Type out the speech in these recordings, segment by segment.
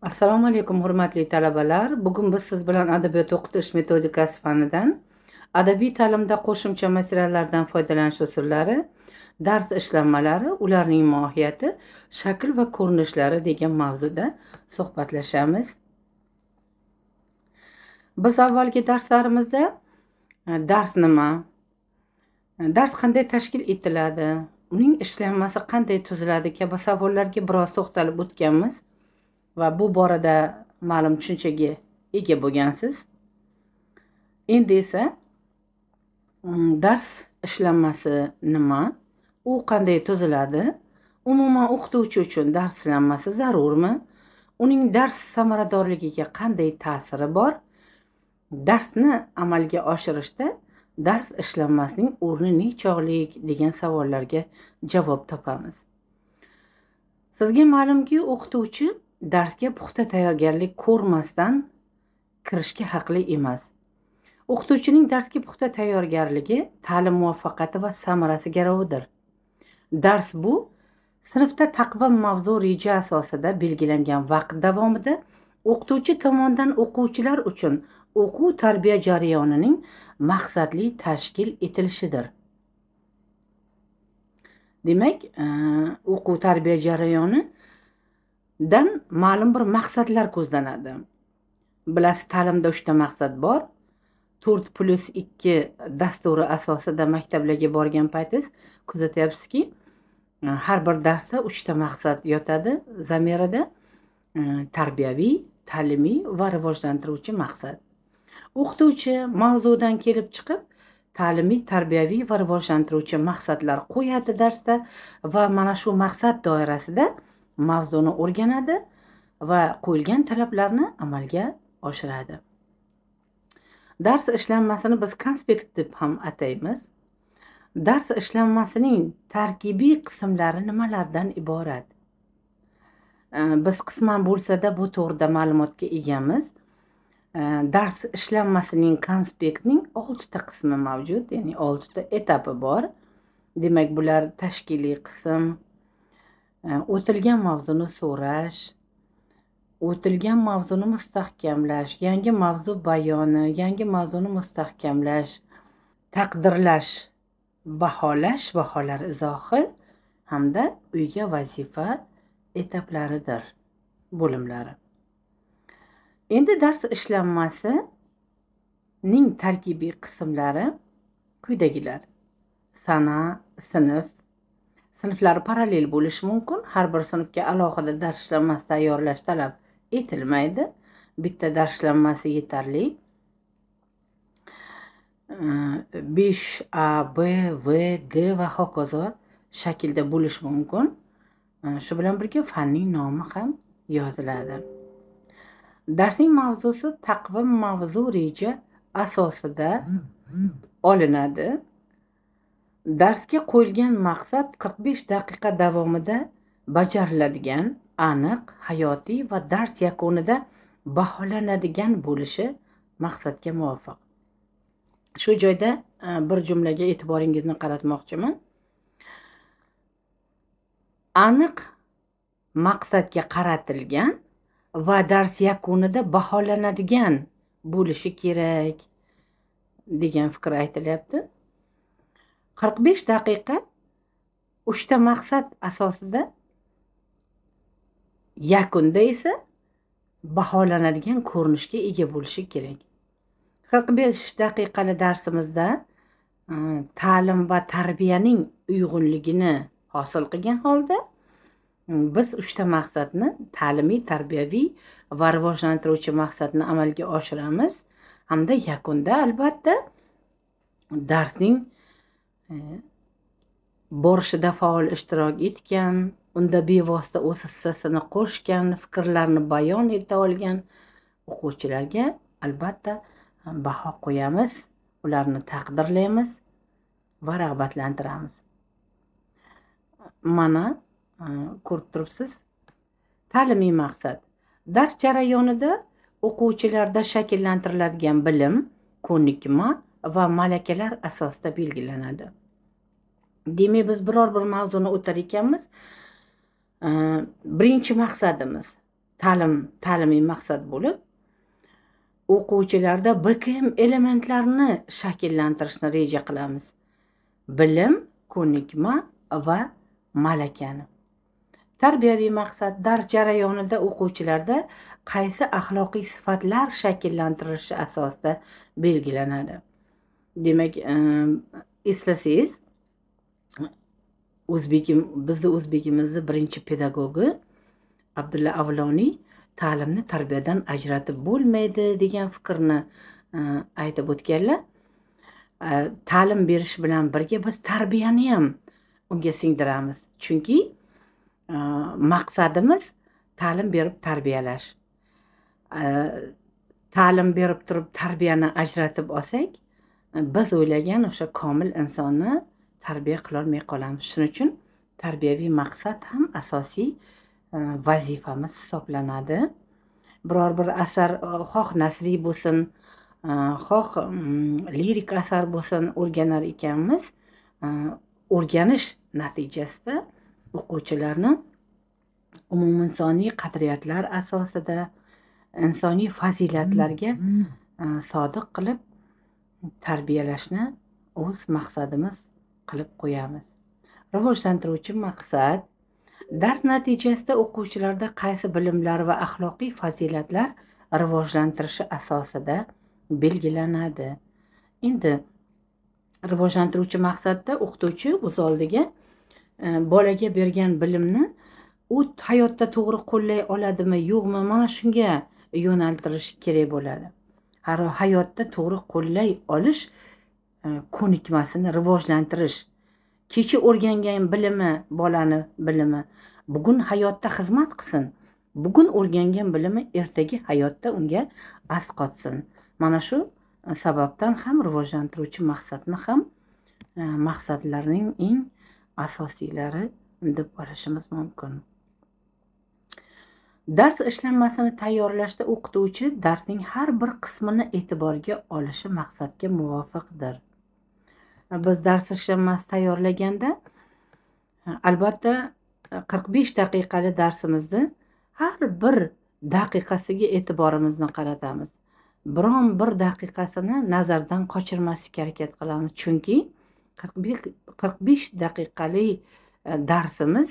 Assalomu alaykum hurmatli talabalar. Bugun biz siz bilan adabiyot o'qitish metodikasi fanidan adabiy ta'limda qo'shimcha materiallardan foydalanish usullari, dars ishlanmalari, ularning mohiyati, shakl va ko'rinishlari degan mavzuda suhbatlashamiz. Biz avvalgi darslarimizda dars nima, dars qanday tashkil etiladi, uning ishlanmasi qanday tuziladi kabi savollarga biroz to'xtalib o'tganmiz. Va bu borada ma'lum tushunchaga ega bo'lgansiz. Endi esa dars ishlanmasi nima, u qanday tuziladi, umuman o'qituvchi uchun dars ishlanmasi zarurmi, uning dars samaradorligiga qanday ta'siri bor, darsni amalga oshirishda dars ishlanmasining o'rni nechog'lik degan savollarga javob topamiz. Sizga ma'lumki, o'qituvchi darsga puxta tayyorgarlik ko'rmasdan kirishga haqli emas. O'qituvchining darsga puxta tayyorgarligi ta'lim muvaffaqiyati va samarasi garovidir. Dars bu sinfda taqvim mavzu reja asosida belgilangan vaqt davomida o'qituvchi tomonidan o'quvchilar uchun o'quv tarbiya jarayonining maqsadli tashkil etilishidir. Demak, o'quv tarbiya jarayoni dan ma'lum bir maqsadlar ko'zlanadi. Bilasiz, ta'limda 3 ta maqsad bor. 4+2 dasturi asosida maktablarga borgan paytingiz kuzatyapsizki, har bir darsda 3 ta maqsad yotadi zamirida: tarbiyaviy, ta'limiy va rivojlantiruvchi maqsad. O'qituvchi mavzudan kelib chiqib ta'limiy, tarbiyaviy va rivojlantiruvchi maqsadlar qo'yadi darsda va mana shu maqsad doirasida mavzuni o'rganadi va qo'yilgan talablarni amalga oshiradi. Dars ishlanmasini biz konspekt deb ham ataymiz. Dars ishlanmasining tarkibiy qismlari nimalardan iborat? Biz qisman bo'lsa-da bu to'g'rida ma'lumotga egamiz. Dars ishlanmasining konspektning 6 ta qismi mavjud, ya'ni 6 ta etapi bor. Demak, bular tashkiliy qism, o'tilgan mavzuni so'rash, o'tilgan mavzuni mustahkamlash, yangi mavzu bayoni, yangi mavzuni mustahkamlash, taqdirlash, baholash, baholar izohi hamda uyga vazifa etaplaridir, bo'limlari. Endi dars ishlanmasining tarkibiy qismlari quyidagilar: sana, sinf. Sinflar parallel bo'lishi mumkin. Har bir sinfga alohida dars ishlanmasi tayyorlash talab etilmaydi. Bitta dars ishlanmasi yetarli. 5A, B, V, G va hokazo shaklda bo'lishi mumkin. Shu bilan birga fanning nomi ham yoziladi. Darsning mavzusi taqvim mavzu reja asosida olinadi. Darsga qo'yilgan maqsad 45 daqiqa davomida bajariladigan, aniq, hayotiy va dars yakunida baholanadigan bo'lishi maqsadga muvofiq. Shu joyda bir jumlaga e'tiboringizni qaratmoqchiman. Aniq maqsadga qaratilgan va dars yakunida baholanadigan bo'lishi kerak degan fikr aytilyapti. 45 daqiqa 3 ta maqsad asosida, yakunda esa baholanadigan ko'rinishga ega bo'lishi kerak. 45 daqiqali darsimizda ta'lim va tarbiyaning uyg'unligini hosil qilgan holda biz 3 ta maqsadni, ta'limiy, tarbiyaviy va rivojlantiruvchi maqsadni amalga oshiramiz hamda yakunda albatta darsning borishida faol ishtirok etgan, unda bevosita o'z hissasini qo'shgan, fikrlarni bayon eta olgan o'quvchilarga albatta baho qo'yamiz, ularni taqdirlaymiz va rag'batlantiramiz. Mana ko'rib turibsiz. Ta'limiy maqsad dars jarayonida o'quvchilarda shakllantiriladigan bilim, ko'nikma va malakalar asosida belgilanadi. Demak, biz biror bir mavzuni o'tar ekanmiz. Birinchi maqsadimiz ta'limiy maqsad bo'lib, o'quvchilarda BKM elementlarini shakllantirishni reja qilamiz. Bilim, ko'nikma va malakani. Tarbiyaviy maqsad dars jarayonida o'quvchilarda qaysi axloqiy sifatlar shakllantirilishi asosida belgilanadi. Demak, eslasangiz, bizni o'zbegimizni birinchi pedagogi Abdulla Avloniy ta'limni tarbiyadan ajratib bo'lmaydi degan fikrni aytib o'tganlar. Ta'lim berish bilan birga biz tarbiyani ham unga singdiramiz. Chunki maqsadimiz ta'lim berib tarbiyalash. Ta'lim berib turib tarbiyani ajratib olsak, biz o'ylagan o'sha komil insonni tarbiya qila olmay qolamiz. Shuning uchun tarbiyaviy maqsad ham asosiy vazifamiz hisoblanadi. Biror bir asar, xoh nasriy bo'lsin, xoh lirik asar bo'lsin, o'rganar ekanmiz. O'rganish natijasida o'quvchilarni umuminsoniy qadriyatlar asosida insoniy fazilatlarga sodiq qilib tarbiyalashni o'z maqsadimiz qilib qo'yamiz. Rivojlantiruvchi maqsad dars natijasida o'quvchilarda qaysi bilimlar va axloqiy fazilatlar rivojlantirishi asosida belgilanadi. Endi rivojlantiruvchi maqsadda o'qituvchi o'z oldiga bolaga bergan bilimni u hayotda to'g'ri qo'llay oladimi, yo'qmi, mana shunga yo'naltirish kerak bo'ladi. Hayotda to'g'ri qo'llay olish ko'nikmasini rivojlantirish. Kecha o'rgangan bilimi, bolani bilimi bugun hayotda xizmat qilsin. Bugun o'rgangan bilimi ertaga hayotda unga asqotsin. Mana shu sababdan ham rivojlantiruvchi maqsadni ham maqsadlarning eng asosiylari deb olishimiz mumkin. Dars ishlanmasini tayyorlashda o'qituvchi darsning har bir qismini e'tiborga olishi maqsadga muvofiqdir. Biz dars ishlanmasi tayyorlaganda albatta 45 daqiqali darsimizni har bir daqiqasiga e'tiborimizni qaratamiz. Biron bir daqiqasini nazardan qochirmaslikka harakat qilamiz. Chunki 45 daqiqali darsimiz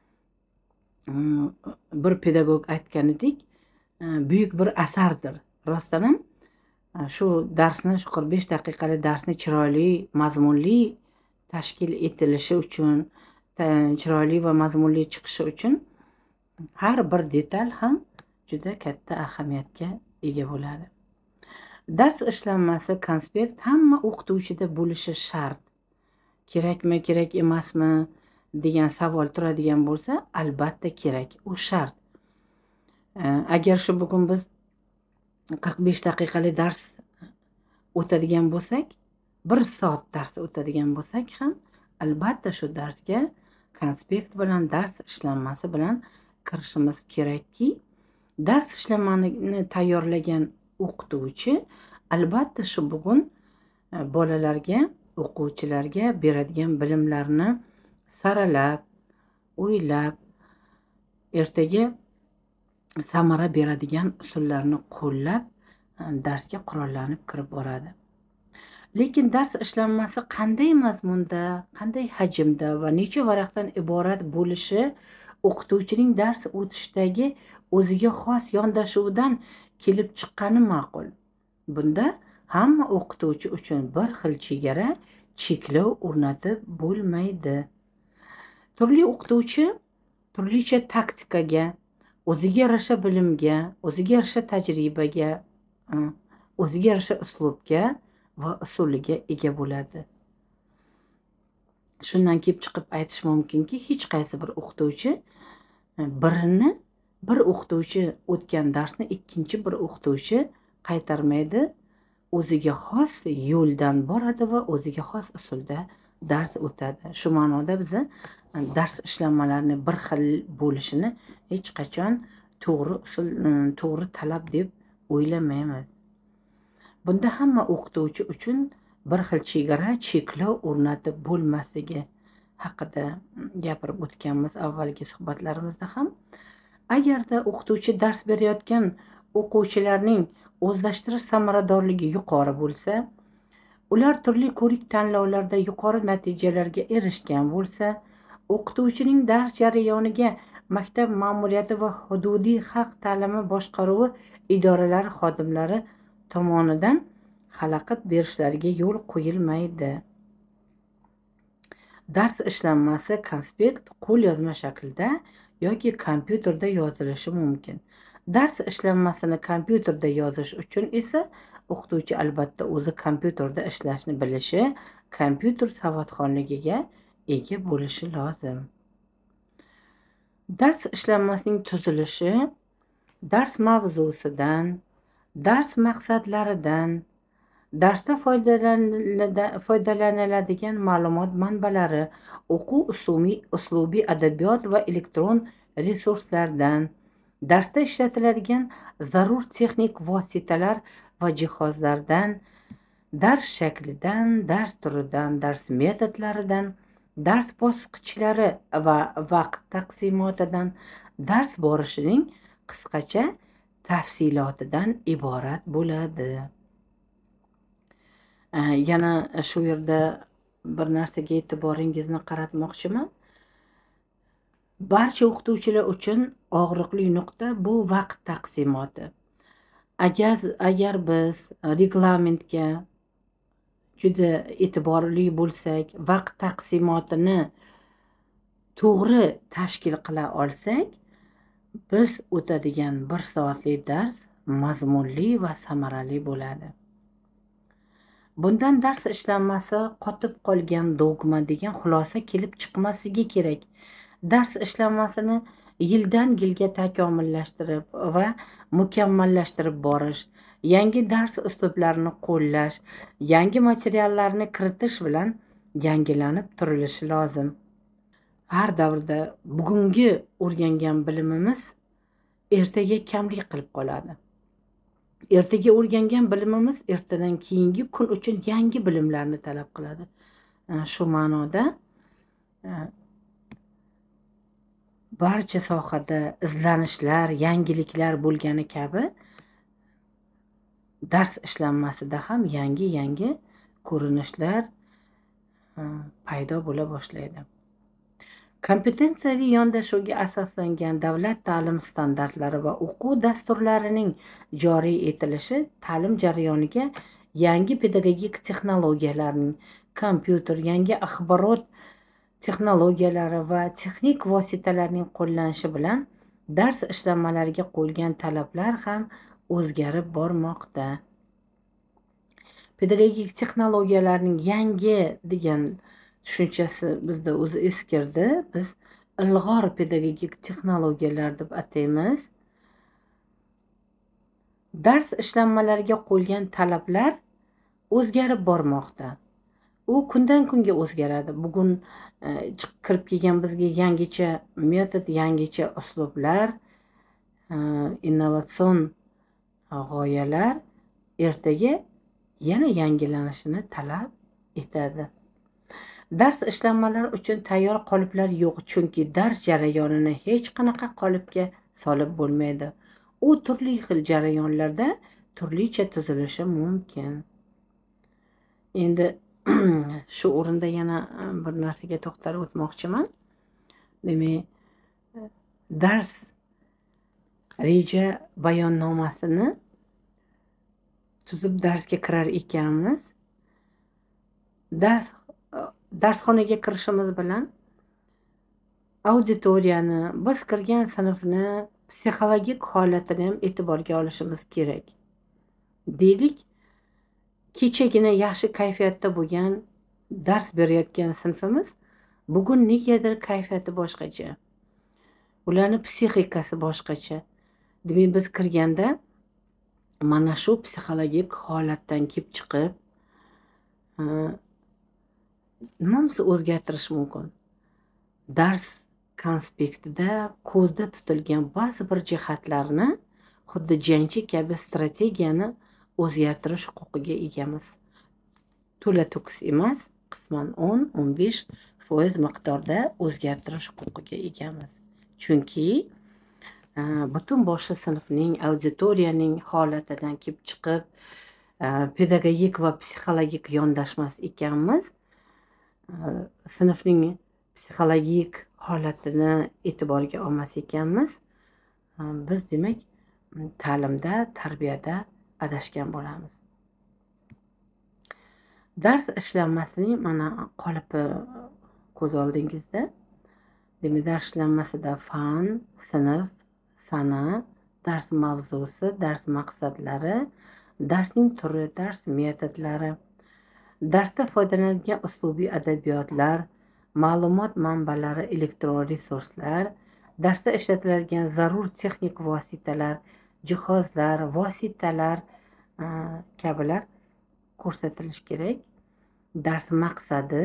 bir pedagog aytganidek buyuk bir asardir. Rostdan ham shu darsni, shu 45 daqiqali darsni chiroyli, mazmunli tashkil etilishi uchun, chiroyli va mazmunli chiqishi uchun har bir detal ham juda katta ahamiyatga ega bo'ladi. Dars ishlanmasi, konspekt hamma o'qituvchida bo'lishi shart. Kerakmi, kerak emasmi degan savol turadigan bo'lsa, albatta kerak, u shart. Agar shu bugun biz 45 daqiqali dars o'tadigan bo'lsak, 1 soat dars o'tadigan bo'lsak ham, albatta shu darsga konspekt bilan, dars ishlanmasi bilan kirishimiz kerakki, dars ishlanmani tayyorlagan o'qituvchi albatta shu bugun bolalarga, o'quvchilarga beradigan bilimlarni saralab, o'ylab, ertaga samara beradigan usullarni qo'llab darsga qurollanib kirib boradi. Lekin dars ishlanmasi qanday mazmunda, qanday hajmda va necha varaqdan iborat bo'lishi o'qituvchining dars o'tishdagi o'ziga xos yondashuvidan kelib chiqqani ma'qul. Bunda hamma o'qituvchi uchun bir xil chegara, cheklov o'rnatib bo'lmaydi. Turli o'qituvchi turlicha taktikaga, o'ziga yarasha bilimga, o'ziga yarasha tajribaga, o'ziga yarasha uslubga va usuliga ega bo'ladi. Shundan kelib chiqib aytish mumkinki, hech qaysi bir o'qituvchi bir o'qituvchi o'tgan darsni ikkinchi bir o'qituvchi qaytarmaydi. O'ziga xos yo'ldan boradi va o'ziga xos usulda dars o'tadi. Shu ma'noda biz dars ishlanmalarining bir xil bo'lishini hech qachon to'g'ri usul, to'g'ri talab deb o'ylamaymiz. Bunda hamma o'qituvchi uchun bir xil chegara, cheklov o'rnatib bo'lmasligi haqida gapirib o'tganmiz avvalgi suhbatlarimizda ham. Agarda o'qituvchi dars berayotgan o'quvchilarning o'zlashtirish samaradorligi yuqori bo'lsa, ular turli ko'rik tanlovlarda yuqori natijalarga erishgan bo'lsa, o'qituvchining dars jarayoniga maktab ma'muriyati va hududiy xalq ta'limi boshqaruvi idoralari xodimlari tomonidan xalaqit berishlariga yo'l qo'yilmaydi. Dars ishlanmasi konspekt qo'lyozma shaklda yoki kompyuterda yozilishi mumkin. Dars ishlanmasini kompyuterda yozish uchun esa o'qituvchi albatta o'zi kompyuterda ishlashni bilishi, kompyuter savodxonligiga ega bo'lishi lozim. Dars ishlanmasining tuzilishi dars mavzusidan, dars maqsadlaridan, darsda foydalaniladigan ma'lumot manbalari, o'quv uslubiy adabiyot va elektron resurslardan, darsda ishlatiladigan zarur texnik vositalar va jihozlardan, dars shaklidan, dars turidan, dars metodlaridan, dars bosqichlari va vaqt taqsimotidan, dars borishining qisqacha tafsilotidan iborat bo'ladi. Yana shu yerda bir narsaga e'tiboringizni qaratmoqchiman. Barcha o'qituvchilar uchun og'riqli nuqta bu vaqt taqsimoti. Agar biz reglamentga juda e'tiborli bo'lsak, vaqt taqsimotini to'g'ri tashkil qila olsak, biz o'tadigan 1 soatlik dars mazmunli va samarali bo'ladi. Bundan dars ishlanmasi qotib qolgan dogma degan xulosa kelib chiqmasligi kerak. Dars ishlanmasini yildan yilga takomillashtirib va mukammallashtirib borish, yangi dars uslublarini qo'llash, yangi materiallarni kiritish bilan yangilanib turilishi lozim. Har davrda bugungi o'rgangan bilimimiz ertaga kamlik qilib qoladi. Ertaga o'rgangan bilimimiz ertadan keyingi kun uchun yangi bilimlarni talab qiladi. Shu ma'noda barcha sohada izlanishlar, yangiliklar bo'lgani kabi dars ishlanmasida ham yangi ko'rinishlar paydo bo'la boshlaydi. Kompetensiyaviy yondashuvga asoslangan davlat ta'lim standartlari va o'quv dasturlarining joriy etilishi ta'lim jarayoniga yangi pedagogik texnologiyalarning, kompyuter, yangi axborot texnologiyalari va texnik vositalarning qo'llanishi bilan dars ishlanmalariga qo'yilgan talablar ham o'zgarib bormoqda. Pedagogik texnologiyalarning yangi degan tushunchasi bizda o'zi eskirdi. Biz ilg'or pedagogik texnologiyalar deb ataymiz. Dars ishlanmalariga qo'yilgan talablar o'zgarib bormoqda. U kundan kunga o'zgaradi. Bugun kirib kelgan bizga yangicha metod, yangicha uslublar, innovatsion g'oyalar ertaga yana yangilanishini talab etadi. Dars ishlanmalari uchun tayyor qoliplar yo'q, chunki dars jarayonini hech qanaqa qolipga solib bo'lmaydi. U turli xil jarayonlarda turlicha tuzilishi mumkin. Endi shu o'rinda yana bir narsaga to'xtalib o'tmoqchiman. Demak, dars reja bayonnomasini tuzib darsga kirar ekanmiz. Darsxonaga kirishimiz bilan auditoriyani, biz kirgan sinfni psixologik holatini ham e'tiborga olishimiz kerak. Deylik, kechagina yaxshi kayfiyatda bo'lgan dars berayotgan sinfimiz bugun negadir kayfiyati boshqacha. Ularni psixikasi boshqacha. Demak, biz kirganda mana shu psixologik holatdan kelib chiqib nimamizni o'zgartirish mumkin? Dars konspektida ko'zda tutilgan ba'zi bir jihatlarni xuddi jangchi kabi strategiyani o'zgartirish huquqiga egamiz. To'la to'kis emas, qisman 10-15% miqdorda o'zgartirish huquqiga egamiz. Chunki butun boshli sinfning, auditoriyaning holatidan kelib chiqib, pedagogik va psixologik yondashmas ekanmiz. Sinfning psixologik holatini e'tiborga olmas ekanmiz. Biz demak ta'limda, tarbiyada adashgan bo'lamiz. Dars ishlanmasining mana qolipi ko'z oldingizda. Demak, dars ishlanmasida fan, sinf, sana, dars mavzusi, dars maqsadlari, darsning turi, dars metodlari, darsda foydalanilgan uslubiy adabiyotlar, ma'lumot manbalari, elektron resurslar, darsda ishlatiladigan zarur texnik vositalar, jihozlar, vositalar kabilar ko'rsatilishi kerak. Dars maqsadi,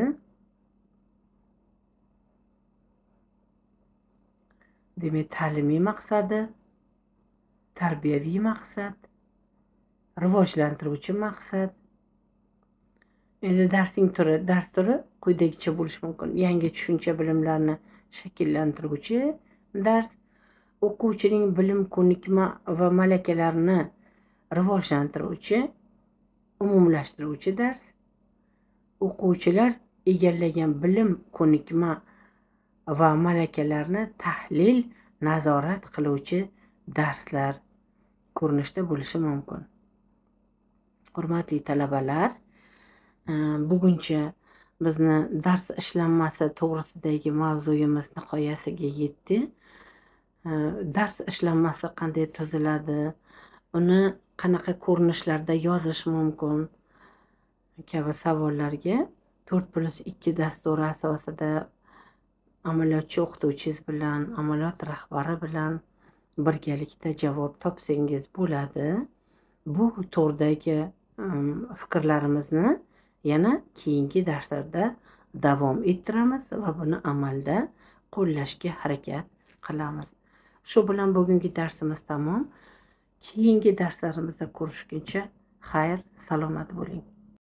demak, ta'limiy maqsadi, tarbiyaviy maqsad, rivojlantiruvchi maqsad. Endi darsning turi, dars turi quyidagicha bo'lishi mumkin. Yangi tushuncha bilimlarni shakllantiruvchi dars, o'quvchining bilim ko'nikma va malakalarini rivojlantiruvchi, umumlashtiruvchi dars, o'quvchilar egallagan bilim ko'nikma va malakalarni tahlil, nazorat qiluvchi darslar ko'rinishda bo'lishi mumkin. Hurmatli talabalar, buguncha bizni dars ishlanmasi to'g'risidagi mavzuyimiz nihoyasiga yetdi. Dars ishlanmasi qanday tuziladi, uni qanaqa ko'rinishlarda yozish mumkin kabi savollarga 4+2 dasturi asosida amaliyotchi o'qituvchingiz bilan, amaliyot rahbari bilan birgalikda javob topsangiz bo'ladi. Bu turdagi fikrlarimizni yana keyingi darslarda davom ettiramiz va buni amalda qo'llashga harakat qilamiz. Shu bilan bugungi darsimiz tamom. Keyingi darslarimizda ko'rishguncha xayr, salomat bo'ling.